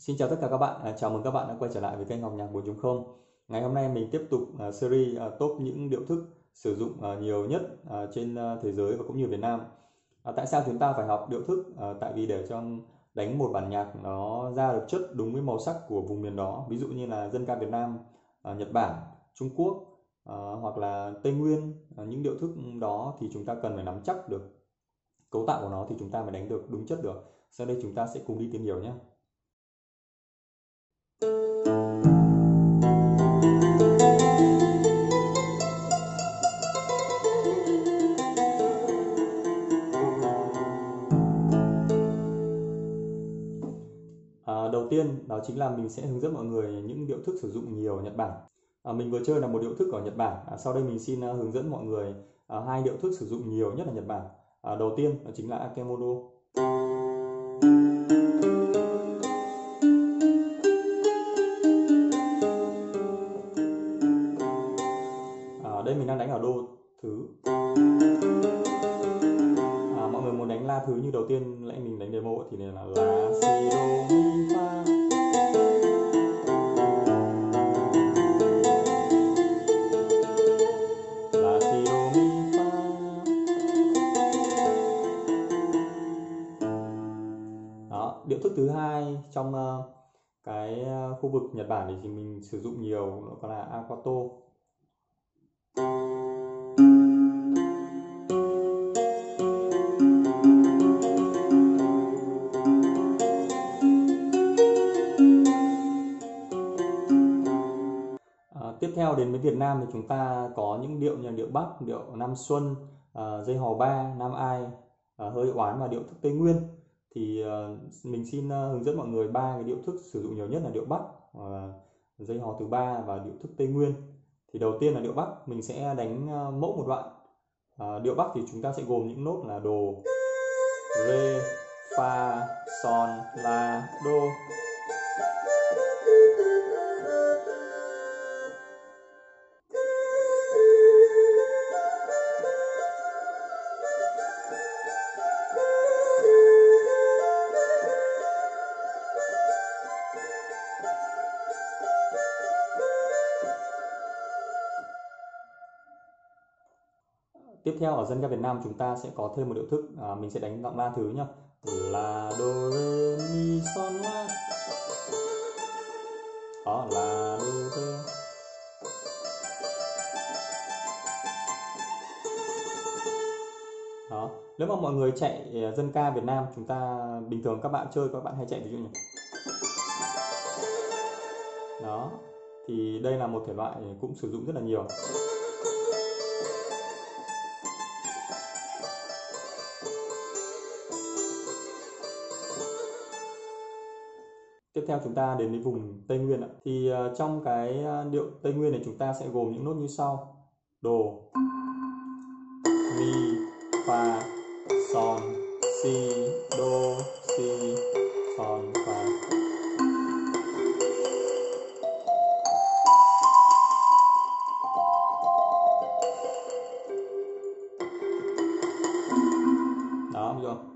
Xin chào tất cả các bạn, chào mừng các bạn đã quay trở lại với kênh Học Nhạc 4.0. Ngày hôm nay mình tiếp tục series top những điệu thức sử dụng nhiều nhất trên thế giới và cũng như Việt Nam. Tại sao chúng ta phải học điệu thức? Tại vì để cho đánh một bản nhạc nó ra được chất đúng với màu sắc của vùng miền đó. Ví dụ như là dân ca Việt Nam, Nhật Bản, Trung Quốc hoặc là Tây Nguyên, những điệu thức đó thì chúng ta cần phải nắm chắc được cấu tạo của nó thì chúng ta mới đánh được đúng chất được. Sau đây chúng ta sẽ cùng đi tìm hiểu nhé. Đầu tiên đó chính là mình sẽ hướng dẫn mọi người những điệu thức sử dụng nhiều ở Nhật Bản. Mình vừa chơi là một điệu thức ở Nhật Bản. Sau đây mình xin hướng dẫn mọi người hai điệu thức sử dụng nhiều nhất ở Nhật Bản. Đầu tiên đó chính là Akemono. Đây mình đang đánh ở đô thứ. Mọi người muốn đánh la thứ như đầu tiên lẽ mình đánh demo thì này là la si do mi fa. La si do mi fa. Đó, điệu thức thứ hai trong cái khu vực Nhật Bản thì mình sử dụng nhiều nó có là Akato. Tiếp theo đến với Việt Nam thì chúng ta có những điệu như điệu Bắc, điệu Nam Xuân, dây hò ba, Nam Ai, hơi oán và điệu thức Tây Nguyên. Thì mình xin hướng dẫn mọi người ba cái điệu thức sử dụng nhiều nhất là điệu Bắc, dây hò thứ ba và điệu thức Tây Nguyên. Thì đầu tiên là điệu Bắc, mình sẽ đánh mẫu một đoạn. Điệu Bắc thì chúng ta sẽ gồm những nốt là đồ, rê, fa, son, la, đô. Tiếp theo ở dân ca Việt Nam chúng ta sẽ có thêm một điệu thức, mình sẽ đánh giọng la thứ nhá. La do re mi son la. Đó, la do re. Đó, nếu mà mọi người chạy dân ca Việt Nam chúng ta bình thường các bạn chơi các bạn hay chạy ví dụ như đó thì đây là một thể loại cũng sử dụng rất là nhiều. Tiếp theo chúng ta đến với vùng Tây Nguyên ạ. Thì trong cái điệu Tây Nguyên này chúng ta sẽ gồm những nốt như sau: đồ, mi, fa, son, si, đô, si, son, fa. Đó, được chưa?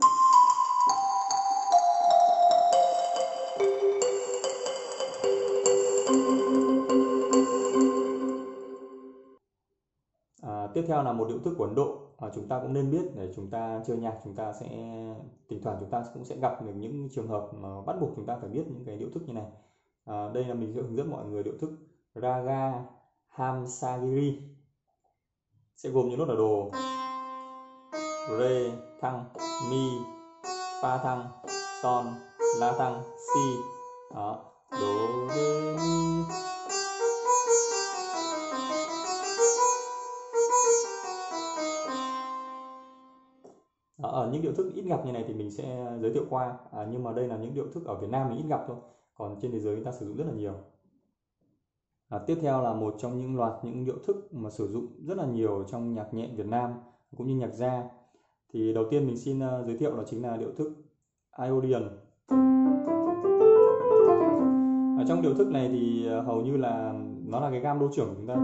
Tiếp theo là một điệu thức của Ấn Độ, chúng ta cũng nên biết để chúng ta chơi nhạc chúng ta sẽ thỉnh thoảng chúng ta cũng sẽ gặp được những trường hợp mà bắt buộc chúng ta phải biết những cái điệu thức như này. Đây là mình sẽ hướng dẫn mọi người điệu thức Raga Hamsagiri, sẽ gồm những nốt là đồ, rê thăng, mi, fa thăng, son, la thăng, si. Đó, đồ, rê, mi. Ở những điệu thức ít gặp như này thì mình sẽ giới thiệu qua, nhưng mà đây là những điệu thức ở Việt Nam mình ít gặp thôi, còn trên thế giới người ta sử dụng rất là nhiều. Tiếp theo là một trong những loạt những điệu thức mà sử dụng rất là nhiều trong nhạc nhẹ Việt Nam cũng như nhạc gia. Thì đầu tiên mình xin giới thiệu đó chính là điệu thức Iodian. Ở trong điệu thức này thì hầu như là nó là cái gam đô trưởng của chúng ta,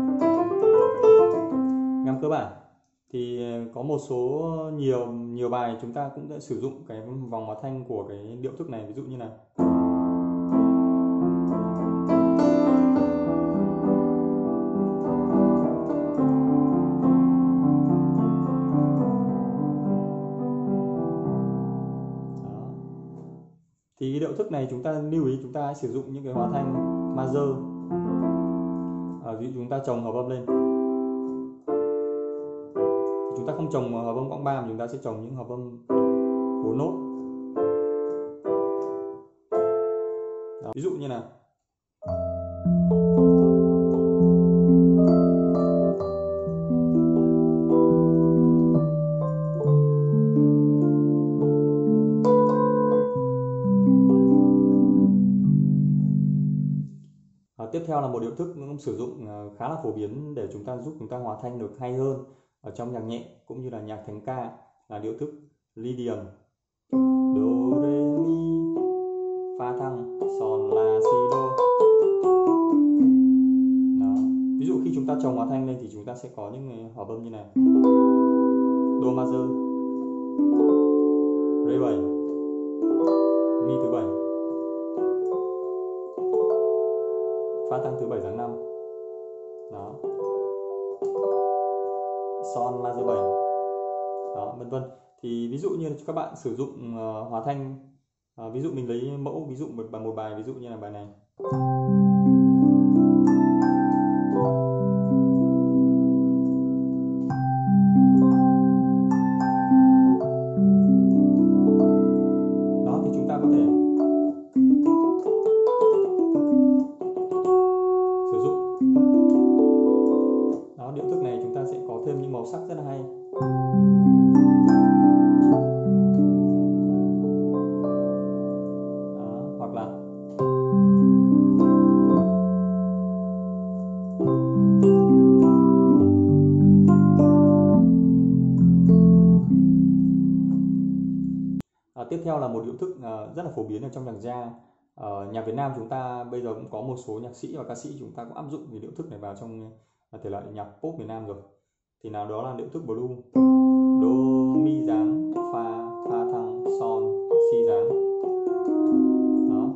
gam cơ bản. Thì có một số nhiều bài chúng ta cũng đã sử dụng cái vòng hòa thanh của cái điệu thức này, ví dụ như là thức này chúng ta lưu ý chúng ta hãy sử dụng những cái hóa thanh major. Ví dụ chúng ta trồng hợp âm lên, chúng ta không trồng hợp âm quãng 3 mà chúng ta sẽ trồng những hợp âm 4 nốt. Đó. Ví dụ như là tiếp theo là một điệu thức cũng sử dụng khá là phổ biến để chúng ta giúp chúng ta hòa thanh được hay hơn ở trong nhạc nhẹ cũng như là nhạc thánh ca, là điệu thức Lydian. Do re mi fa thăng son la si do. Đó. Ví dụ khi chúng ta trồng hòa thanh lên thì chúng ta sẽ có những hợp âm như này: do major, re 7, mi thứ 7, fa tăng thứ 7 dáng 5. Đó. Son major 7. Đó, vân vân. Thì ví dụ như các bạn sử dụng hòa thanh, ví dụ mình lấy mẫu ví dụ một bài ví dụ như là bài này. Đó thì chúng ta có thể sử dụng. Đó, điệu thức này chúng ta sẽ có thêm những màu sắc rất là hay. Hoặc là tiếp theo là một điệu thức rất là phổ biến ở trong nhạc jazz. Nhạc Việt Nam chúng ta bây giờ cũng có một số nhạc sĩ và ca sĩ chúng ta cũng áp dụng cái điệu thức này vào trong thể loại nhạc pop Việt Nam rồi. Thì nào đó là điệu thức blue, do mi dáng, fa thăng, son, si dáng. Đó.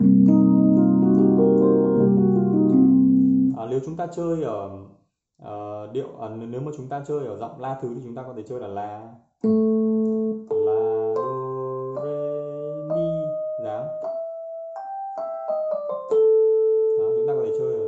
Nếu chúng ta chơi ở nếu mà chúng ta chơi ở giọng la thứ thì chúng ta có thể chơi là la, do, re, mi dáng. Đó, chúng ta có thể chơi ở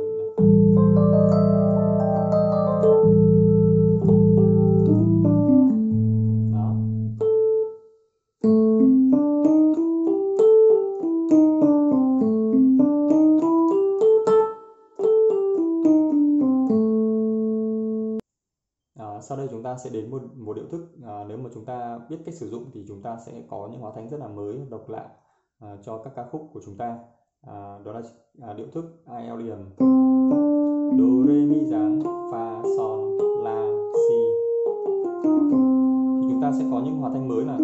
sau đây chúng ta sẽ đến một điệu thức, nếu mà chúng ta biết cách sử dụng thì chúng ta sẽ có những hóa thanh rất là mới, độc lạ cho các ca khúc của chúng ta. Đó là điệu thức Aeolian, do re mi dáng, fa son la si. Thì chúng ta sẽ có những hóa thanh mới là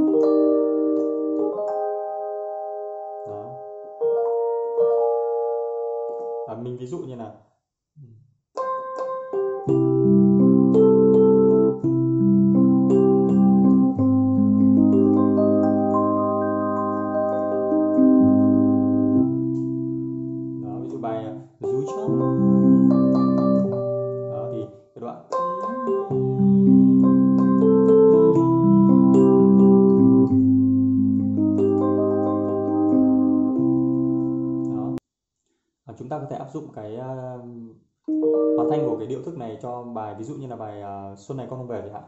đó. Mình ví dụ như là bài Du Trăng. Đó thì cái đoạn đó. Chúng ta có thể áp dụng cái hòa thanh của cái điệu thức này cho bài ví dụ như là bài Xuân này con không về chẳng hạn.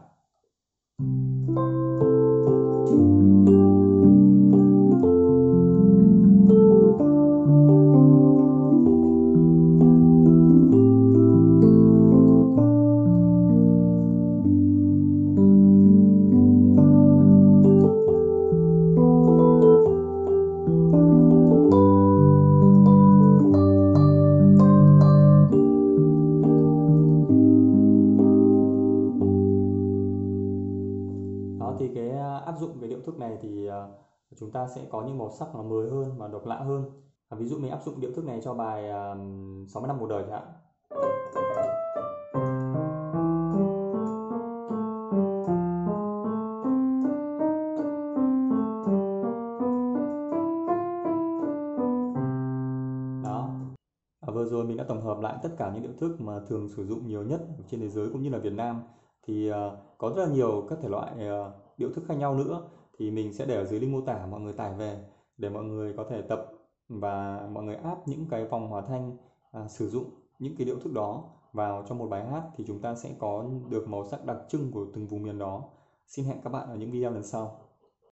Thì cái áp dụng cái điệu thức này thì chúng ta sẽ có những màu sắc nó mới hơn và độc lạ hơn. Ví dụ mình áp dụng điệu thức này cho bài 60 năm cuộc đời chẳng hạn. Đó. Vừa rồi mình đã tổng hợp lại tất cả những điệu thức mà thường sử dụng nhiều nhất trên thế giới cũng như là Việt Nam. Thì có rất là nhiều các thể loại điệu thức khác nhau nữa, thì mình sẽ để ở dưới link mô tả, mọi người tải về để mọi người có thể tập và mọi người áp những cái vòng hòa thanh sử dụng những cái điệu thức đó vào trong một bài hát thì chúng ta sẽ có được màu sắc đặc trưng của từng vùng miền đó. Xin hẹn các bạn ở những video lần sau.